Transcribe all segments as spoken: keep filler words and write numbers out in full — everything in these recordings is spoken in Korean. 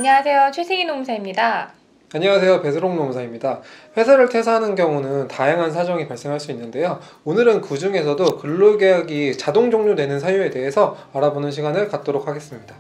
안녕하세요. 최승희 노무사입니다. 안녕하세요. 배수록 노무사입니다. 회사를 퇴사하는 경우는 다양한 사정이 발생할 수 있는데요. 오늘은 그 중에서도 근로계약이 자동 종료되는 사유에 대해서 알아보는 시간을 갖도록 하겠습니다.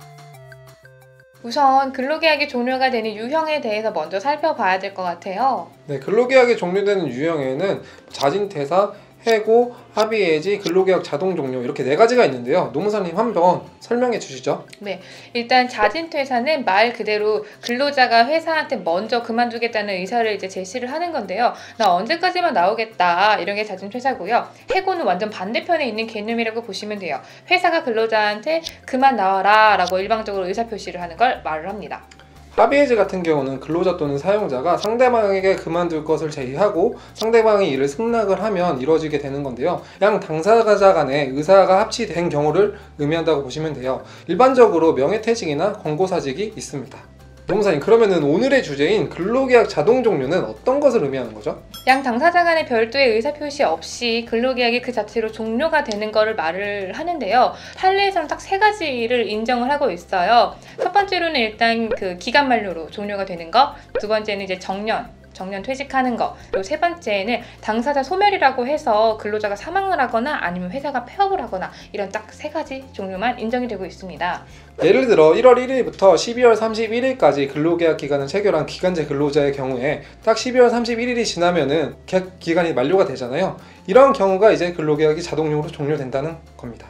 우선 근로계약이 종료가 되는 유형에 대해서 먼저 살펴봐야 될 것 같아요. 네, 근로계약이 종료되는 유형에는 자진퇴사, 해고, 합의해지, 근로계약 자동 종료 이렇게 네 가지가 있는데요. 노무사님 한번 설명해 주시죠. 네, 일단 자진퇴사는 말 그대로 근로자가 회사한테 먼저 그만두겠다는 의사를 이제 제시를 하는 건데요. 나 언제까지만 나오겠다 이런 게 자진퇴사고요. 해고는 완전 반대편에 있는 개념이라고 보시면 돼요. 회사가 근로자한테 그만 나와라 라고 일방적으로 의사표시를 하는 걸 말을 합니다. 합의해지 같은 경우는 근로자 또는 사용자가 상대방에게 그만둘 것을 제의하고 상대방이 이를 승낙을 하면 이루어지게 되는 건데요. 양 당사자 간의 의사가 합치된 경우를 의미한다고 보시면 돼요. 일반적으로 명예퇴직이나 권고사직이 있습니다. 노무사님, 그러면은 오늘의 주제인 근로계약 자동 종료는 어떤 것을 의미하는 거죠? 양 당사자 간의 별도의 의사표시 없이 근로계약이 그 자체로 종료가 되는 거를 말을 하는데요. 판례에서는 딱 세 가지를 인정을 하고 있어요. 첫 번째로는 일단 그 기간 만료로 종료가 되는 거, 두 번째는 이제 정년, 정년 퇴직하는 거, 그리고 세 번째는 당사자 소멸이라고 해서 근로자가 사망을 하거나 아니면 회사가 폐업을 하거나 이런 딱 세 가지 종류만 인정이 되고 있습니다. 예를 들어 일월 일일부터 십이월 삼십일일까지 근로계약 기간을 체결한 기간제 근로자의 경우에 딱 십이월 삼십일일이 지나면은 계약 기간이 만료가 되잖아요. 이런 경우가 이제 근로계약이 자동적으로 종료된다는 겁니다.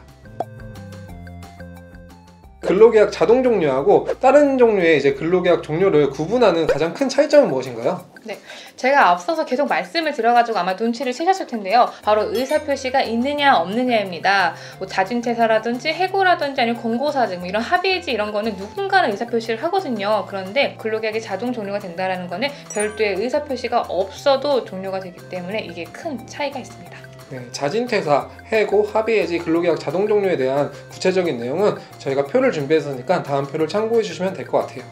근로계약 자동 종료하고 다른 종류의 이제 근로계약 종료를 구분하는 가장 큰 차이점은 무엇인가요? 네, 제가 앞서서 계속 말씀을 드려가지고 아마 눈치를 채셨을 텐데요. 바로 의사표시가 있느냐 없느냐입니다. 뭐 자진퇴사라든지 해고라든지 아니면 권고사직 뭐 이런 합의해지 이런 거는 누군가는 의사표시를 하거든요. 그런데 근로계약이 자동 종료가 된다는 거는 별도의 의사표시가 없어도 종료가 되기 때문에 이게 큰 차이가 있습니다. 네, 자진퇴사, 해고, 합의해지, 근로계약 자동 종료에 대한 구체적인 내용은 저희가 표를 준비했으니까 다음 표를 참고해 주시면 될 것 같아요.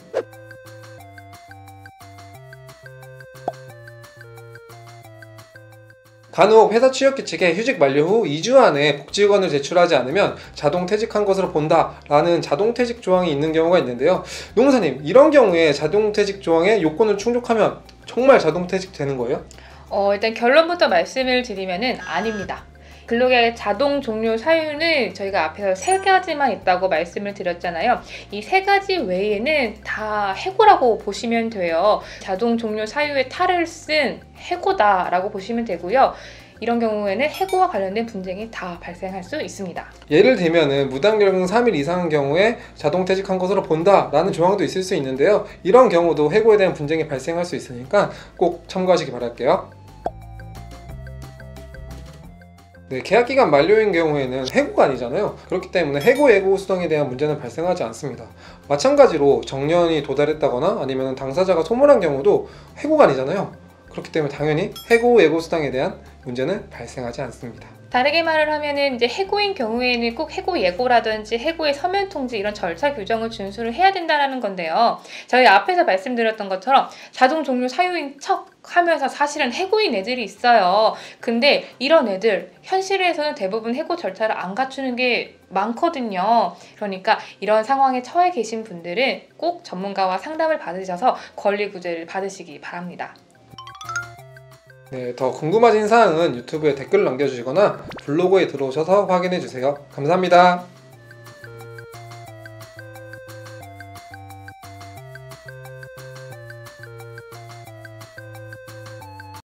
간혹 회사 취업규 측에 휴직 만료 후 이 주 안에 복지의견을 제출하지 않으면 자동 퇴직한 것으로 본다 라는 자동 퇴직 조항이 있는 경우가 있는데요. 노무사님, 이런 경우에 자동 퇴직 조항의 요건을 충족하면 정말 자동 퇴직 되는 거예요? 어, 일단 결론부터 말씀을 드리면은 아닙니다. 근로계약 자동 종료 사유는 저희가 앞에서 세 가지만 있다고 말씀을 드렸잖아요. 이 세 가지 외에는 다 해고라고 보시면 돼요. 자동 종료 사유의 탈을 쓴 해고다라고 보시면 되고요. 이런 경우에는 해고와 관련된 분쟁이 다 발생할 수 있습니다. 예를 들면은 무단결근 삼 일 이상인 경우에 자동 퇴직한 것으로 본다라는 조항도 있을 수 있는데요. 이런 경우도 해고에 대한 분쟁이 발생할 수 있으니까 꼭 참고하시기 바랄게요. 네, 계약기간 만료인 경우에는 해고가 아니잖아요. 그렇기 때문에 해고 예고 수당에 대한 문제는 발생하지 않습니다. 마찬가지로 정년이 도달했다거나 아니면 당사자가 소멸한 경우도 해고가 아니잖아요. 그렇기 때문에 당연히 해고 예고 수당에 대한 문제는 발생하지 않습니다. 다르게 말을 하면은 이제 해고인 경우에는 꼭 해고 예고라든지 해고의 서면 통지 이런 절차 규정을 준수를 해야 된다는 건데요. 저희 앞에서 말씀드렸던 것처럼 자동 종료 사유인 척 하면서 사실은 해고인 애들이 있어요. 근데 이런 애들 현실에서는 대부분 해고 절차를 안 갖추는 게 많거든요. 그러니까 이런 상황에 처해 계신 분들은 꼭 전문가와 상담을 받으셔서 권리 구제를 받으시기 바랍니다. 네, 더 궁금하신 사항은 유튜브에 댓글 남겨주시거나 블로그에 들어오셔서 확인해주세요. 감사합니다.